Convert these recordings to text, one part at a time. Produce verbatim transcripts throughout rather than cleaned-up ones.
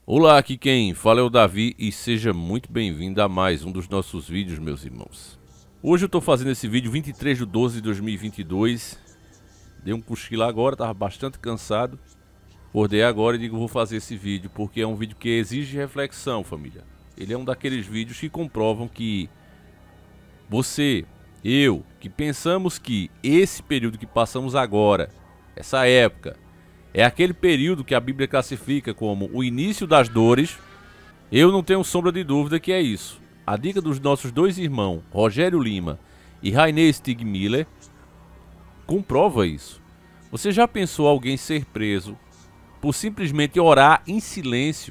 Olá, aqui quem fala é o Davi e seja muito bem-vindo a mais um dos nossos vídeos, meus irmãos. Hoje eu tô fazendo esse vídeo vinte e três de doze de dois mil e vinte e dois. Dei um cochilo agora, tava bastante cansado. Acordei agora e digo, vou fazer esse vídeo porque é um vídeo que exige reflexão, família. Ele é um daqueles vídeos que comprovam que você, eu, que pensamos que esse período que passamos agora, essa época, é aquele período que a Bíblia classifica como o início das dores. Eu não tenho sombra de dúvida que é isso. A dica dos nossos dois irmãos, Rogério Lima e Rainer Stigmiller, comprova isso. Você já pensou alguém ser preso por simplesmente orar em silêncio,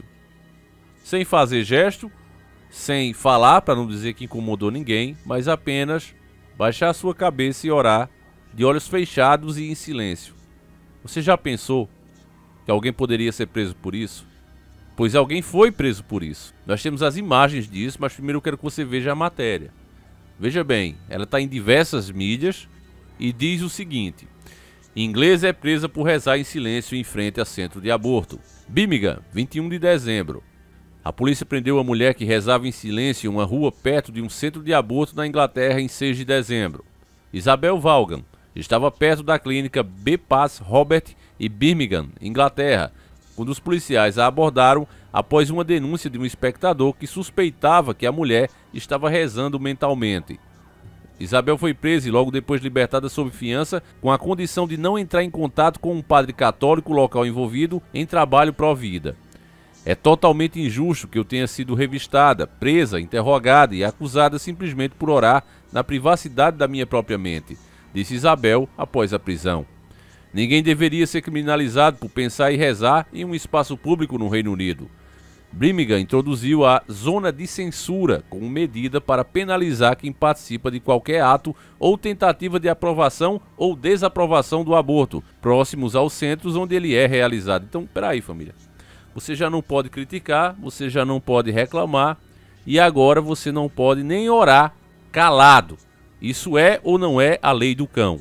sem fazer gesto, sem falar, para não dizer que incomodou ninguém, mas apenas baixar a sua cabeça e orar de olhos fechados e em silêncio? Você já pensou que alguém poderia ser preso por isso? Pois alguém foi preso por isso. Nós temos as imagens disso, mas primeiro eu quero que você veja a matéria. Veja bem, ela está em diversas mídias e diz o seguinte: inglesa é presa por rezar em silêncio em frente a centro de aborto. Birmingham, vinte e um de dezembro. A polícia prendeu uma mulher que rezava em silêncio em uma rua perto de um centro de aborto na Inglaterra em seis de dezembro. Isabel Vaughan estava perto da clínica B P A S Robert e Birmingham, Inglaterra, quando os policiais a abordaram após uma denúncia de um espectador que suspeitava que a mulher estava rezando mentalmente. Isabel foi presa e logo depois libertada sob fiança, com a condição de não entrar em contato com um padre católico local envolvido em trabalho pró-vida. É totalmente injusto que eu tenha sido revistada, presa, interrogada e acusada simplesmente por orar na privacidade da minha própria mente, disse Isabel após a prisão. Ninguém deveria ser criminalizado por pensar e rezar em um espaço público no Reino Unido. Birmingham introduziu a zona de censura como medida para penalizar quem participa de qualquer ato ou tentativa de aprovação ou desaprovação do aborto, próximos aos centros onde ele é realizado. Então, peraí, família. Você já não pode criticar, você já não pode reclamar e agora você não pode nem orar calado. Isso é ou não é a lei do cão?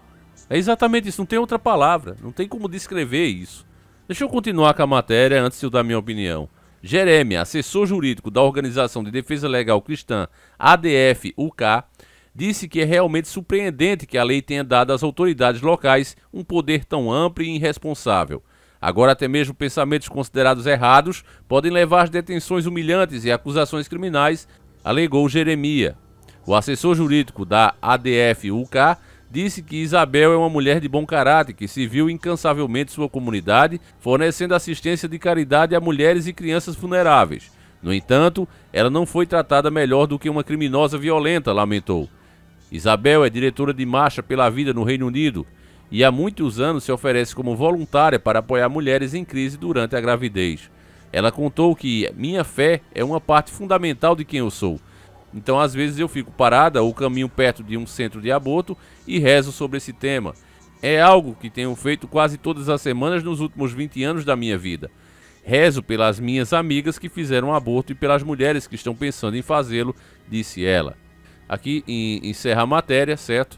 É exatamente isso, não tem outra palavra, não tem como descrever isso. Deixa eu continuar com a matéria antes de eu dar minha opinião. Jeremias, assessor jurídico da Organização de Defesa Legal Cristã A D F U K, disse que é realmente surpreendente que a lei tenha dado às autoridades locais um poder tão amplo e irresponsável. Agora até mesmo pensamentos considerados errados podem levar às detenções humilhantes e acusações criminais, alegou Jeremias. O assessor jurídico da A D F U K disse que Isabel é uma mulher de bom caráter que serviu incansavelmente sua comunidade, fornecendo assistência de caridade a mulheres e crianças vulneráveis. No entanto, ela não foi tratada melhor do que uma criminosa violenta, lamentou. Isabel é diretora de Marcha pela Vida no Reino Unido e há muitos anos se oferece como voluntária para apoiar mulheres em crise durante a gravidez. Ela contou que minha fé é uma parte fundamental de quem eu sou. Então, às vezes eu fico parada ou caminho perto de um centro de aborto e rezo sobre esse tema. É algo que tenho feito quase todas as semanas nos últimos vinte anos da minha vida. Rezo pelas minhas amigas que fizeram aborto e pelas mulheres que estão pensando em fazê-lo, disse ela. Aqui encerra a matéria, certo?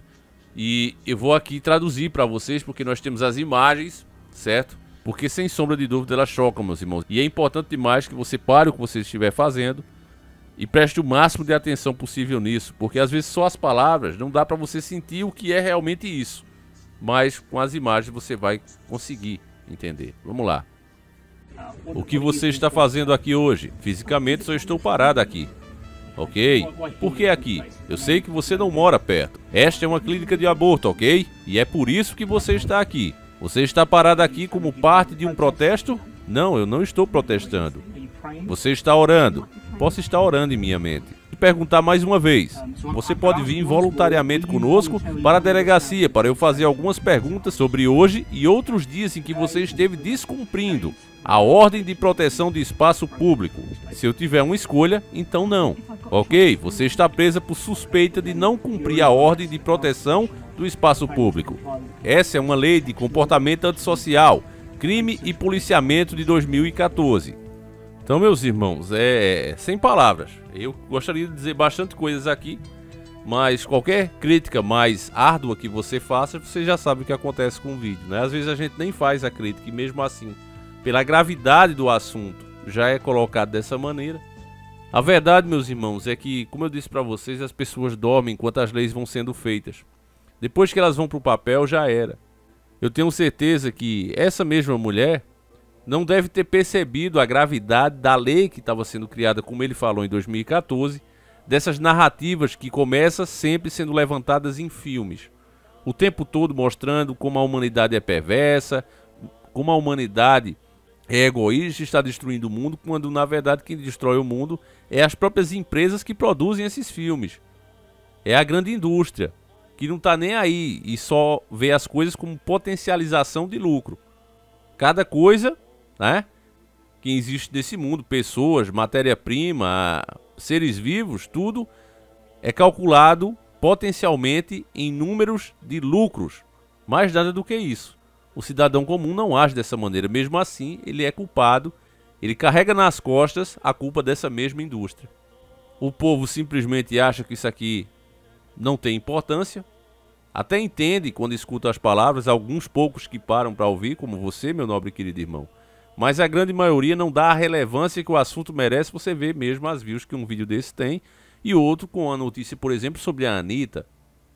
E eu vou aqui traduzir para vocês porque nós temos as imagens, certo? Porque sem sombra de dúvida elas chocam, meus irmãos. E é importante demais que você pare o que você estiver fazendo e preste o máximo de atenção possível nisso, porque às vezes só as palavras não dá para você sentir o que é realmente isso, mas com as imagens você vai conseguir entender. Vamos lá. O que você está fazendo aqui hoje? Fisicamente só estou parado aqui. Ok? Por que aqui? Eu sei que você não mora perto. Esta é uma clínica de aborto, ok? E é por isso que você está aqui. Você está parado aqui como parte de um protesto? Não, eu não estou protestando. Você está orando. Posso estar orando em minha mente. E perguntar mais uma vez. Você pode vir voluntariamente conosco para a delegacia para eu fazer algumas perguntas sobre hoje e outros dias em que você esteve descumprindo a ordem de proteção de espaço público. Se eu tiver uma escolha, então não. Ok, você está presa por suspeita de não cumprir a ordem de proteção do espaço público. Essa é uma lei de comportamento antissocial, crime e policiamento de dois mil e quatorze. Então, meus irmãos, é sem palavras. Eu gostaria de dizer bastante coisas aqui, mas qualquer crítica mais árdua que você faça, você já sabe o que acontece com o vídeo, né? Às vezes a gente nem faz a crítica e mesmo assim, pela gravidade do assunto, já é colocado dessa maneira. A verdade, meus irmãos, é que, como eu disse para vocês, as pessoas dormem enquanto as leis vão sendo feitas. Depois que elas vão para o papel, já era. Eu tenho certeza que essa mesma mulher não deve ter percebido a gravidade da lei que estava sendo criada, como ele falou em dois mil e quatorze, dessas narrativas que começam sempre sendo levantadas em filmes. O tempo todo mostrando como a humanidade é perversa, como a humanidade é egoísta e está destruindo o mundo, quando na verdade quem destrói o mundo é as próprias empresas que produzem esses filmes. É a grande indústria, que não está nem aí e só vê as coisas como potencialização de lucro. Cada coisa, né, que existe nesse mundo, pessoas, matéria-prima, seres vivos, tudo é calculado potencialmente em números de lucros. Mais nada do que isso. O cidadão comum não age dessa maneira. Mesmo assim, ele é culpado. Ele carrega nas costas a culpa dessa mesma indústria. O povo simplesmente acha que isso aqui não tem importância. Até entende quando escuta as palavras. Alguns poucos que param para ouvir, como você, meu nobre e querido irmão. Mas a grande maioria não dá a relevância que o assunto merece. Você vê mesmo as views que um vídeo desse tem. E outro com a notícia, por exemplo, sobre a Anitta.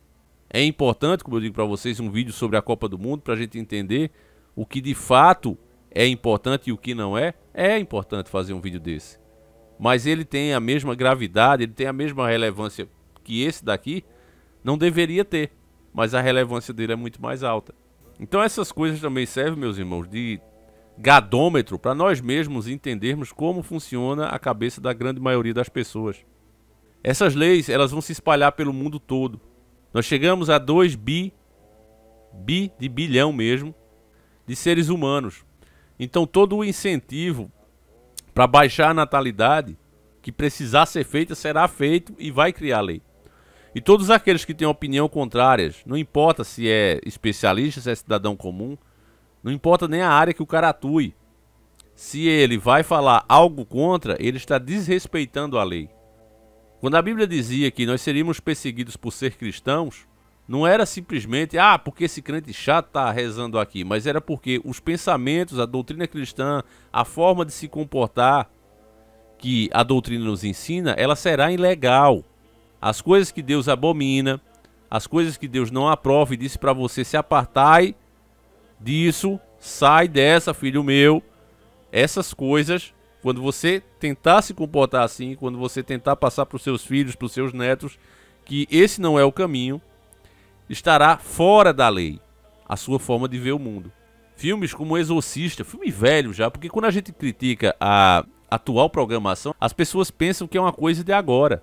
É importante, como eu digo para vocês, um vídeo sobre a Copa do Mundo para a gente entender o que de fato é importante e o que não é. É importante fazer um vídeo desse. Mas ele tem a mesma gravidade, ele tem a mesma relevância que esse daqui. Não deveria ter, mas a relevância dele é muito mais alta. Então essas coisas também servem, meus irmãos, de gadômetro para nós mesmos entendermos como funciona a cabeça da grande maioria das pessoas. Essas leis, elas vão se espalhar pelo mundo todo. Nós chegamos a dois bi, bi de bilhão mesmo, de seres humanos. Então todo o incentivo para baixar a natalidade que precisar ser feita será feito e vai criar lei. E todos aqueles que têm opinião contrária, não importa se é especialista, se é cidadão comum, não importa nem a área que o cara atue. Se ele vai falar algo contra, ele está desrespeitando a lei. Quando a Bíblia dizia que nós seríamos perseguidos por ser cristãos, não era simplesmente, ah, porque esse crente chato está rezando aqui, mas era porque os pensamentos, a doutrina cristã, a forma de se comportar que a doutrina nos ensina, ela será ilegal. As coisas que Deus abomina, as coisas que Deus não aprova e disse para você, se apartai disso, sai dessa, filho meu. Essas coisas, quando você tentar se comportar assim, quando você tentar passar para os seus filhos, para os seus netos, que esse não é o caminho, estará fora da lei a sua forma de ver o mundo. Filmes como Exorcista, filme velho já, porque quando a gente critica a atual programação, as pessoas pensam que é uma coisa de agora.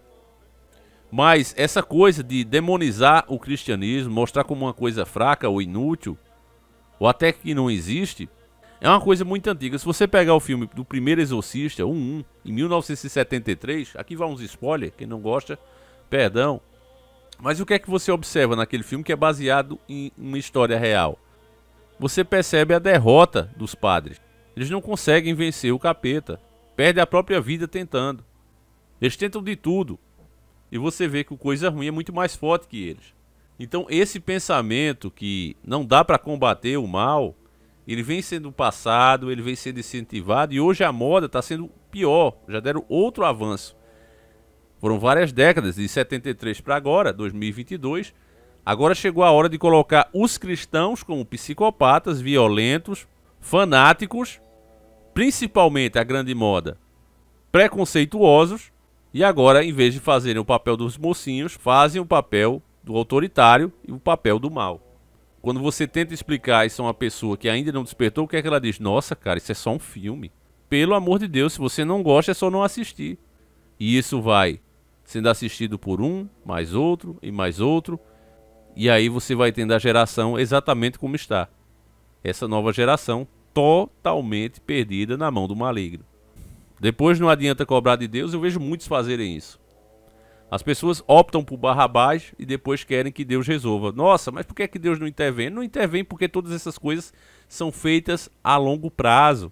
Mas essa coisa de demonizar o cristianismo, mostrar como uma coisa fraca ou inútil, ou até que não existe, é uma coisa muito antiga. Se você pegar o filme do primeiro Exorcista, o um, em mil novecentos e setenta e três, aqui vai uns spoilers, quem não gosta, perdão. Mas o que é que você observa naquele filme que é baseado em uma história real? Você percebe a derrota dos padres. Eles não conseguem vencer o capeta, perdem a própria vida tentando. Eles tentam de tudo. E você vê que o coisa ruim é muito mais forte que eles. Então esse pensamento que não dá para combater o mal, ele vem sendo passado, ele vem sendo incentivado e hoje a moda está sendo pior, já deram outro avanço. Foram várias décadas, de setenta e três para agora, dois mil e vinte e dois, agora chegou a hora de colocar os cristãos como psicopatas, violentos, fanáticos, principalmente a grande moda, preconceituosos, e agora, em vez de fazerem o papel dos mocinhos, fazem o papel do autoritário e o papel do mal. Quando você tenta explicar isso a uma pessoa que ainda não despertou, o que é que ela diz? Nossa, cara, isso é só um filme. Pelo amor de Deus, se você não gosta, é só não assistir. E isso vai sendo assistido por um, mais outro e mais outro. E aí você vai tendo a geração exatamente como está. Essa nova geração totalmente perdida na mão do maligno. Depois não adianta cobrar de Deus, eu vejo muitos fazerem isso. As pessoas optam por Barrabás e depois querem que Deus resolva. Nossa, mas por que é que Deus não intervém? Não intervém porque todas essas coisas são feitas a longo prazo.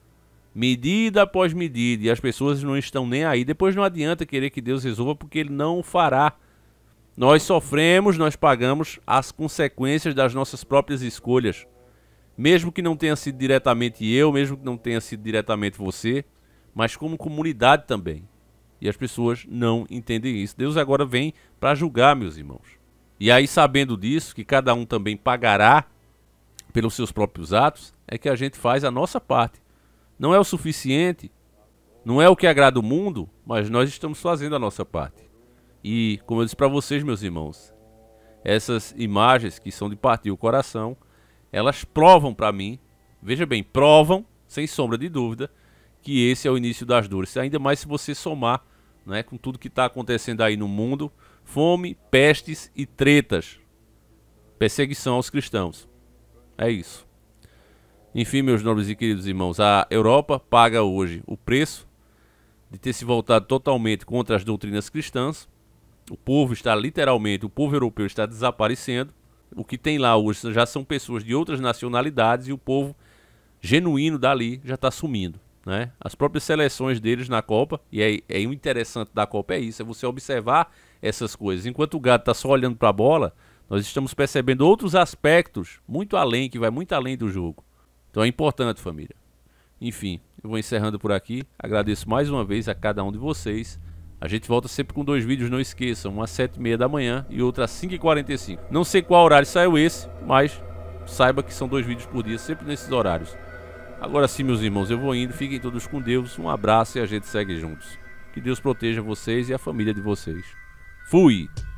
Medida após medida. E as pessoas não estão nem aí. Depois não adianta querer que Deus resolva porque Ele não o fará. Nós sofremos, nós pagamos as consequências das nossas próprias escolhas. Mesmo que não tenha sido diretamente eu, mesmo que não tenha sido diretamente você. mas como comunidade também. E as pessoas não entendem isso. Deus agora vem para julgar, meus irmãos. E aí, sabendo disso, que cada um também pagará pelos seus próprios atos, é que a gente faz a nossa parte. Não é o suficiente, não é o que agrada o mundo, mas nós estamos fazendo a nossa parte. E, como eu disse para vocês, meus irmãos, essas imagens que são de partir o coração, elas provam para mim, veja bem, provam, sem sombra de dúvida, que esse é o início das dores. Ainda mais se você somar, né, com tudo que está acontecendo aí no mundo, fome, pestes e tretas, perseguição aos cristãos. É isso. Enfim, meus nobres e queridos irmãos, a Europa paga hoje o preço de ter se voltado totalmente contra as doutrinas cristãs. O povo está literalmente, o povo europeu está desaparecendo. O que tem lá hoje já são pessoas de outras nacionalidades e o povo genuíno dali já está sumindo, né? As próprias seleções deles na Copa, e é, é o interessante da Copa é isso, é você observar essas coisas. Enquanto o gado está só olhando para a bola, nós estamos percebendo outros aspectos muito além, que vai muito além do jogo. Então é importante, família. Enfim, eu vou encerrando por aqui. Agradeço mais uma vez a cada um de vocês. A gente volta sempre com dois vídeos, não esqueçam. Um às sete e meia da manhã e outro às cinco e quarenta e cinco. Não sei qual horário saiu esse, mas saiba que são dois vídeos por dia, sempre nesses horários. Agora sim, meus irmãos, eu vou indo. Fiquem todos com Deus. Um abraço e a gente segue juntos. Que Deus proteja vocês e a família de vocês. Fui!